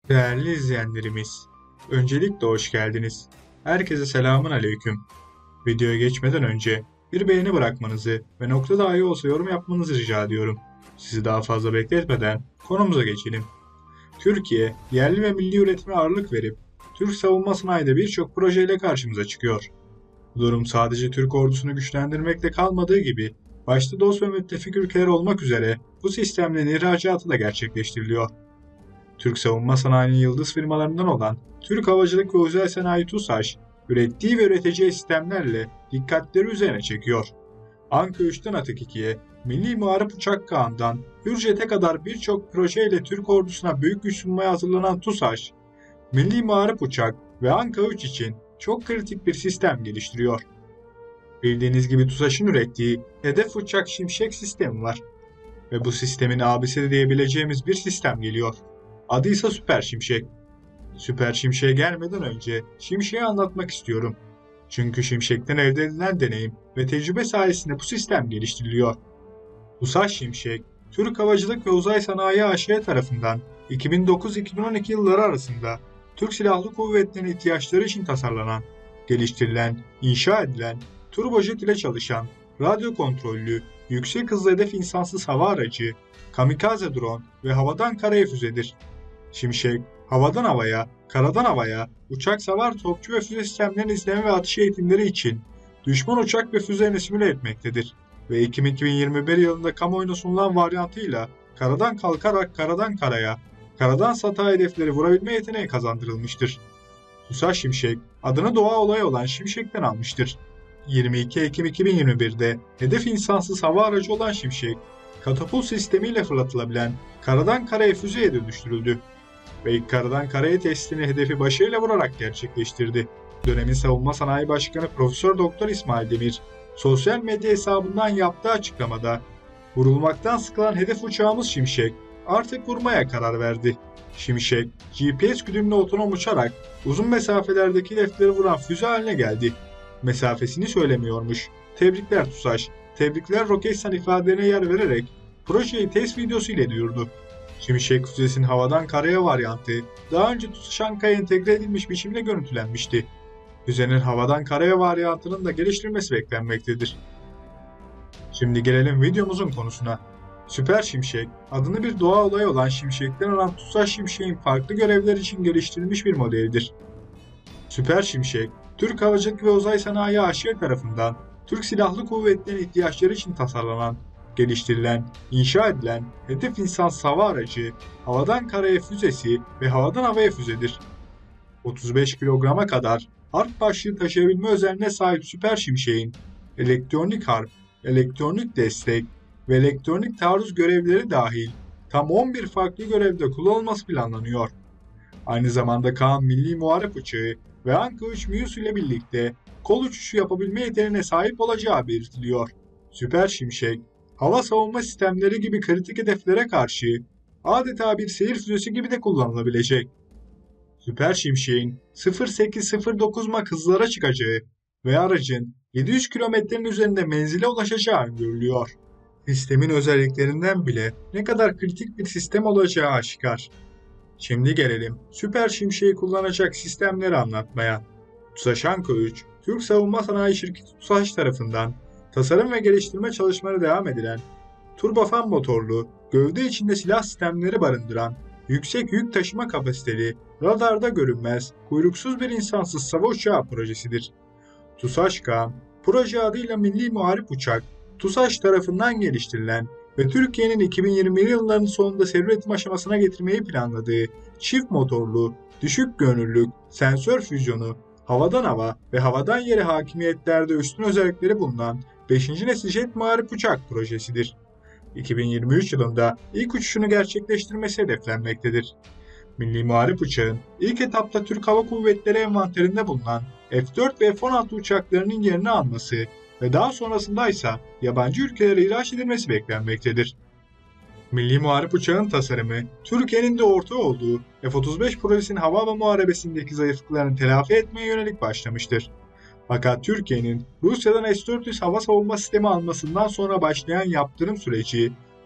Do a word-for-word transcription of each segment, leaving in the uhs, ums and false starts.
Değerli izleyenlerimiz, öncelikle hoş geldiniz. Herkese selamun aleyküm. Videoya geçmeden önce bir beğeni bırakmanızı ve nokta dahi olsa yorum yapmanızı rica ediyorum. Sizi daha fazla bekletmeden konumuza geçelim. Türkiye, yerli ve milli üretime ağırlık verip Türk savunma sanayide birçok projeyle karşımıza çıkıyor. Bu durum sadece Türk ordusunu güçlendirmekle kalmadığı gibi, başta dost ve müttefik ülkeler olmak üzere bu sistemlerin ihracatı da gerçekleştiriliyor. Türk savunma sanayinin yıldız firmalarından olan Türk Havacılık ve Uzay Sanayi TUSAŞ, ürettiği ve üreteceği sistemlerle dikkatleri üzerine çekiyor. Anka üçten Atak ikiye, Milli Muharip Uçak Kağan'dan Hürjet'e kadar birçok projeyle Türk ordusuna büyük güç sunmaya hazırlanan TUSAŞ, Milli Muharip Uçak ve Anka üç için çok kritik bir sistem geliştiriyor. Bildiğiniz gibi TUSAŞ'ın ürettiği hedef uçak Şimşek sistemi var ve bu sistemin abisi diyebileceğimiz bir sistem geliyor. Adı ise Süper Şimşek. Süper Şimşek'e gelmeden önce Şimşek'i anlatmak istiyorum. Çünkü Şimşek'ten elde edilen deneyim ve tecrübe sayesinde bu sistem geliştiriliyor. TUSAŞ Şimşek, Türk Havacılık ve Uzay Sanayi A Ş tarafından iki bin dokuz iki bin on iki yılları arasında Türk Silahlı Kuvvetleri'nin ihtiyaçları için tasarlanan, geliştirilen, inşa edilen, turbojet ile çalışan, radyo kontrollü, yüksek hızlı hedef insansız hava aracı, kamikaze drone ve havadan karaya füzedir. Şimşek, havadan havaya, karadan havaya, uçak savar topçu ve füze sistemlerinin izleme ve atış eğitimleri için düşman uçak ve füzelerini simüle etmektedir ve Ekim iki bin yirmi bir yılında kamuoyuna sunulan varyantıyla karadan kalkarak karadan karaya, karadan satağa hedefleri vurabilme yeteneği kazandırılmıştır. TUSAŞ Şimşek, adını doğa olayı olan Şimşek'ten almıştır. yirmi iki Ekim iki bin yirmi birde hedef insansız hava aracı olan Şimşek, katapult sistemiyle fırlatılabilen karadan karaya füzeye dönüştürüldü ve ilk karadan karaya testini hedefi başarıyla vurarak gerçekleştirdi. Dönemin Savunma Sanayi Başkanı Profesör Doktor İsmail Demir, sosyal medya hesabından yaptığı açıklamada, "Vurulmaktan sıkılan hedef uçağımız Şimşek artık vurmaya karar verdi. Şimşek, G P S güdümlü otonom uçarak uzun mesafelerdeki hedefleri vuran füze haline geldi." Mesafesini söylemiyormuş. Tebrikler TUSAŞ, tebrikler Roketsan ifadelerine yer vererek projeyi test videosu ile duyurdu. Şimşek füzesinin havadan karaya varyantı daha önce TUSAŞ Anka'ya entegre edilmiş biçimde görüntülenmişti. Füzenin havadan karaya varyantının da geliştirilmesi beklenmektedir. Şimdi gelelim videomuzun konusuna. Süper Şimşek, adını bir doğa olayı olan Şimşek'ten alan TUSAŞ Şimşek'in farklı görevler için geliştirilmiş bir modelidir. Süper Şimşek, Türk Havacılık ve Uzay Sanayi A Ş tarafından Türk Silahlı Kuvvetleri'nin ihtiyaçları için tasarlanan, geliştirilen, inşa edilen hedef insansız hava aracı, havadan karaya füzesi ve havadan havaya füzedir. otuz beş kilograma kadar harp başlığı taşıyabilme özelliğine sahip Süper Şimşek'in elektronik harp, elektronik destek ve elektronik taarruz görevleri dahil tam on bir farklı görevde kullanılması planlanıyor. Aynı zamanda Kaan Milli Muharip Uçağı ve Anka üç MİUS ile birlikte kol uçuşu yapabilme yeteneğine sahip olacağı belirtiliyor. Süper Şimşek, hava savunma sistemleri gibi kritik hedeflere karşı adeta bir seyir füzesi gibi de kullanılabilecek. Süper Şimşek'in sıfır sekiz sıfır dokuz Mach hızlara çıkacağı ve aracın yedi yüz kilometrenin üzerinde menzile ulaşacağı öngörülüyor. Sistemin özelliklerinden bile ne kadar kritik bir sistem olacağı aşikar. Şimdi gelelim Süper Şimşek'i kullanacak sistemleri anlatmaya. TUSAŞ Anka üç, Türk Savunma Sanayi Şirketi TUSAŞ tarafından tasarım ve geliştirme çalışmaları devam edilen, turbofan motorlu, gövde içinde silah sistemleri barındıran, yüksek yük taşıma kapasiteli, radarda görünmez, kuyruksuz bir insansız savaş uçağı projesidir. TUSAŞ Kaan, proje adıyla Milli Muharip Uçak, TUSAŞ tarafından geliştirilen ve Türkiye'nin iki bin yirmili yılların sonunda seri üretim aşamasına getirmeyi planladığı çift motorlu, düşük gönüllülük, sensör füzyonu, havadan hava ve havadan yere hakimiyetlerde üstün özellikleri bulunan beşinci nesil jet muharip uçak projesidir. iki bin yirmi üç yılında ilk uçuşunu gerçekleştirmesi hedeflenmektedir. Milli Muharip Uçağı'nın ilk etapta Türk Hava Kuvvetleri envanterinde bulunan F dört ve F on altı uçaklarının yerini alması ve daha sonrasında ise yabancı ülkelere ihraç edilmesi beklenmektedir. Milli Muharip Uçağı'nın tasarımı, Türkiye'nin de ortağı olduğu F otuz beş projesinin hava hava muharebesindeki zayıflıklarını telafi etmeye yönelik başlamıştır. Fakat Türkiye'nin Rusya'dan S dört yüz hava savunma sistemi almasından sonra başlayan yaptırım süreci,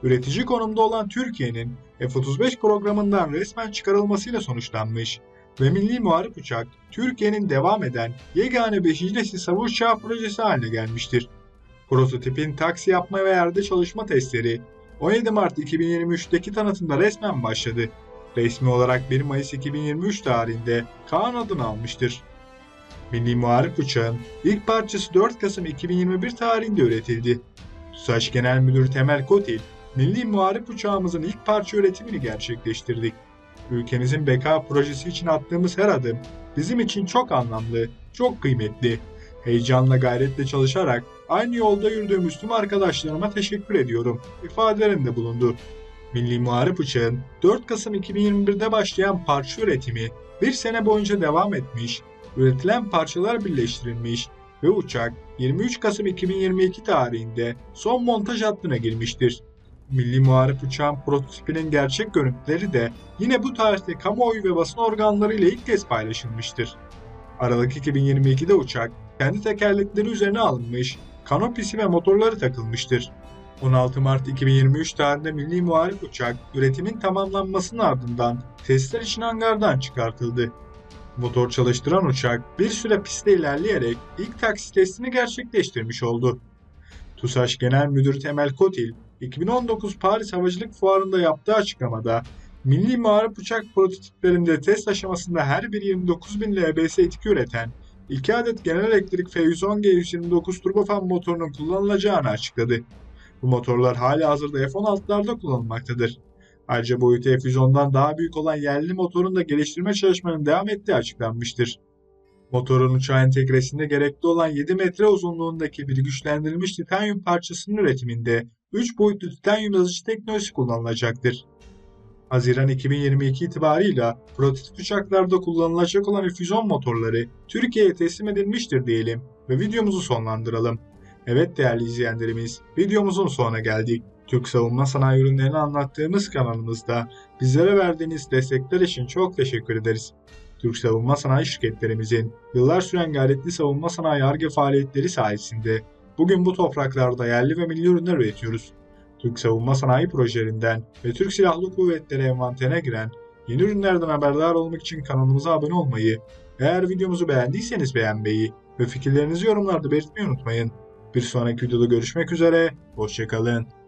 üretici konumda olan Türkiye'nin F otuz beş programından resmen çıkarılmasıyla sonuçlanmış ve Milli Muharip Uçak, Türkiye'nin devam eden yegane beşinci nesil savaş uçağı projesi haline gelmiştir. Prototipin taksi yapma ve yerde çalışma testleri on yedi Mart iki bin yirmi üç'teki tanıtımda resmen başladı. Resmi olarak bir Mayıs iki bin yirmi üç tarihinde Kaan adını almıştır. Milli Muharip Uçağı'nın ilk parçası dört Kasım iki bin yirmi bir tarihinde üretildi. TUSAŞ Genel Müdürü Temel Kotil, Milli Muharip Uçağımızın ilk parça üretimini gerçekleştirdik. Ülkemizin beka projesi için attığımız her adım bizim için çok anlamlı, çok kıymetli. Heyecanla gayretle çalışarak aynı yolda yürüdüğümüz tüm arkadaşlarıma teşekkür ediyorum ifadelerinde bulundu. Milli Muharip Uçağı'nın dört Kasım iki bin yirmi bir'de başlayan parça üretimi bir sene boyunca devam etmiş, üretilen parçalar birleştirilmiş ve uçak yirmi üç Kasım iki bin yirmi iki tarihinde son montaj hattına girmiştir. Milli Muharip Uçağı'nın prototipinin gerçek görüntüleri de yine bu tarihte kamuoyu ve basın organları ile ilk kez paylaşılmıştır. Aralık iki bin yirmi iki'de uçak kendi tekerlekleri üzerine alınmış, kanopisi ve motorları takılmıştır. on altı Mart iki bin yirmi üç tarihinde Milli Muharip Uçak üretimin tamamlanmasının ardından testler için hangardan çıkartıldı. Motor çalıştıran uçak bir süre pistte ilerleyerek ilk taksi testini gerçekleştirmiş oldu. TUSAŞ Genel Müdürü Temel Kotil, iki bin on dokuz Paris Havacılık Fuarı'nda yaptığı açıklamada, Milli Muharip Uçak prototiplerinde test aşamasında her biri yirmi dokuz bin L B S etki üreten iki adet genel elektrik F yüz on G yüz yirmi dokuz turbofan motorunun kullanılacağını açıkladı. Bu motorlar halihazırda F on altı'larda kullanılmaktadır. Ayrıca boyutu F yüz on'dan daha büyük olan yerli motorun da geliştirme çalışmalarının devam ettiği açıklanmıştır. Motorun uçağı entegresinde gerekli olan yedi metre uzunluğundaki bir güçlendirilmiş titanyum parçasının üretiminde üç boyutlu titanyum yazıcı teknolojisi kullanılacaktır. Haziran iki bin yirmi iki itibarıyla prototip uçaklarda kullanılacak olan F yüz on motorları Türkiye'ye teslim edilmiştir diyelim ve videomuzu sonlandıralım. Evet değerli izleyenlerimiz, videomuzun sonuna geldik. Türk savunma sanayi ürünlerini anlattığımız kanalımızda bizlere verdiğiniz destekler için çok teşekkür ederiz. Türk savunma sanayi şirketlerimizin yıllar süren gayretli savunma sanayi Ar-Ge faaliyetleri sayesinde bugün bu topraklarda yerli ve milli ürünler üretiyoruz. Türk savunma sanayi projelerinden ve Türk Silahlı Kuvvetleri envanterine giren yeni ürünlerden haberdar olmak için kanalımıza abone olmayı, eğer videomuzu beğendiyseniz beğenmeyi ve fikirlerinizi yorumlarda belirtmeyi unutmayın. Bir sonraki videoda görüşmek üzere, hoşça kalın.